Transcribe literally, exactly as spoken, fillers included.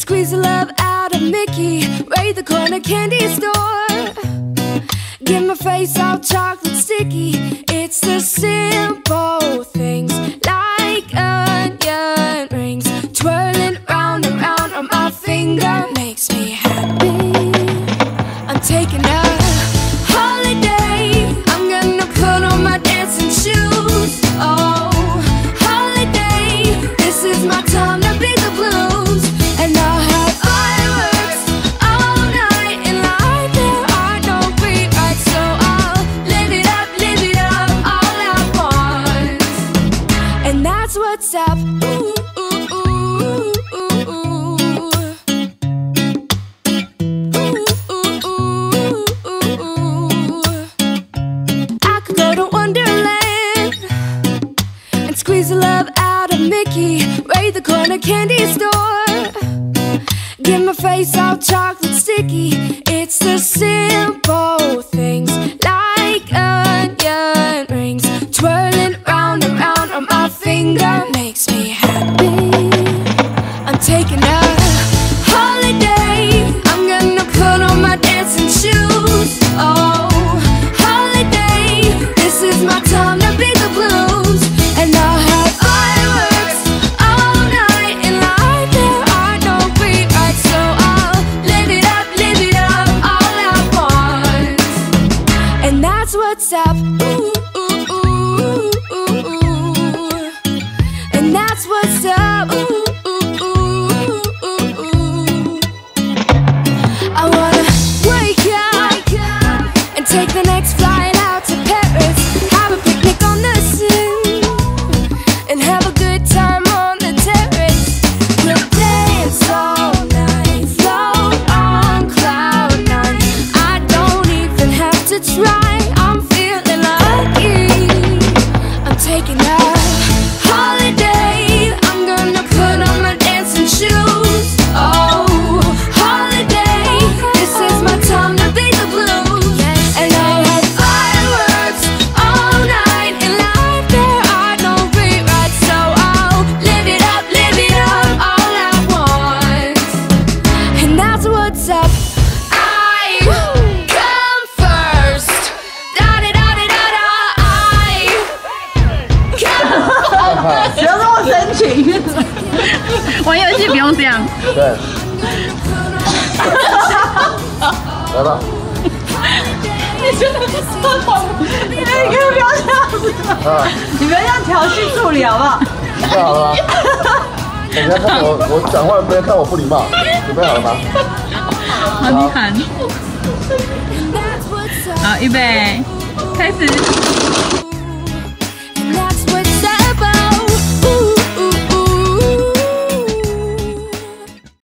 Squeeze the love out of Mickey, raid the corner candy store. Get my face all chocolate sticky. It's the simple things like onion rings twirling round and round on my finger. Makes me happy. I'm taking a holiday. I'm gonna put on my dancing shoes. Oh, holiday. This is my time to be the blues. And I'll have fireworks all night. In life there are no rewrites, so I'll live it up, live it up all at once. And that's what's up. Ooh, ooh, ooh, ooh, ooh. Ooh, ooh, ooh, ooh. I could go to Wonderland and squeeze the love out of Mickey, raid the corner candy store. Get my face all chocolate sticky. It's the simple things like onion rings twirling round and round on my finger. Makes me happy. I'm taking a holiday. I'm gonna put on my dancing shoes. Oh, holiday. This is my time to be the blues. And I'll have fireworks all night. In life there are no rewrites, so I'll live it up, live it up all at once. And that's what's up. Ooh, ooh, ooh, ooh, ooh. And that's what's up. Ooh, ooh, ooh, ooh, ooh. I wanna wake up and take the next flight out to Paris. Have a picnic on the Seine and have a good time on the terrace. We'll dance all night, float on cloud nine. I don't even have to try. I'm feeling lucky. I'm taking a holiday. I'm gonna put on my dancing shoes. Oh, holiday. This is my time to be the blues. And I'll have fireworks all night. In life there are no rewrites, so I'll live it up, live it up all at once. And that's what's up. I come first. Da da da da da da. I come 不要这么深情，玩游戏不用这样。 对，来吧。 你真的是疯狂！你可以不要这样子， 啊， 你不要这样调戏助理好不好？ 准备好了吗？人家看我，我讲话别人看我不礼貌。准备好了吗？ 好，你喊。好，预备，开始。